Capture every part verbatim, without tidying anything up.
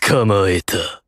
捕まえた。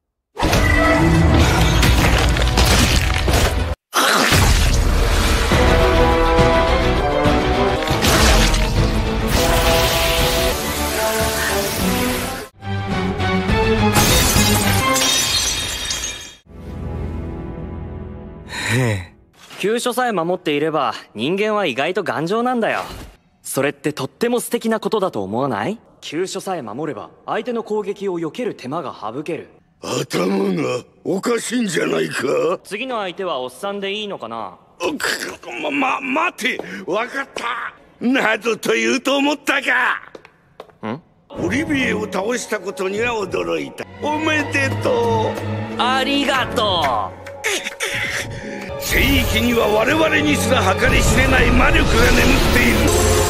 急所さえ守っていれば人間は意外と頑丈なんだよ。それってとっても素敵なことだと思わない？急所さえ守れば相手の攻撃を避ける手間が省ける。 頭がおかしいんじゃないか？ 次の相手はおっさんでいいのかな？ ま、ま、待て！わかった！などと言うと思ったか！ん？オリビエを倒したことには驚いた。おめでとう！ ありがとう！ 聖域には我々にすら計り知れない魔力が眠ってい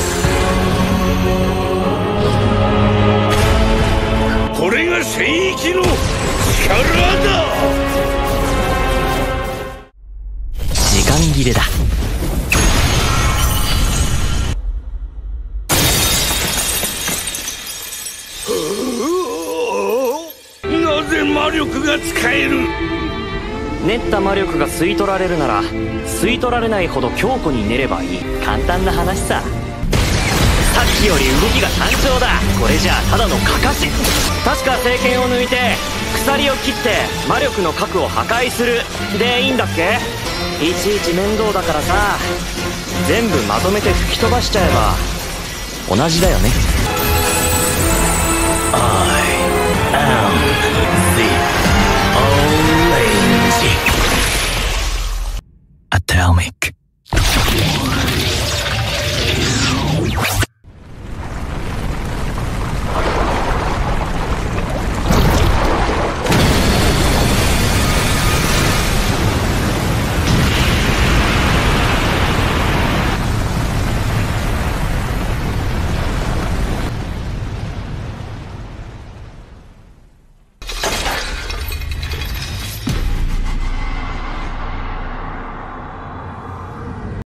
る。これが聖域の力だ。 時間切れだ。 なぜ魔力が使える？ 練った魔力が吸い取られるなら吸い取られないほど強固に練ればいい。簡単な話さ。さっきより動きが単調だ。これじゃあただのかかし。確か聖剣を抜いて鎖を切って魔力の核を破壊するでいいんだっけ？いちいち面倒だからさ、全部まとめて吹き飛ばしちゃえば同じだよね。 あい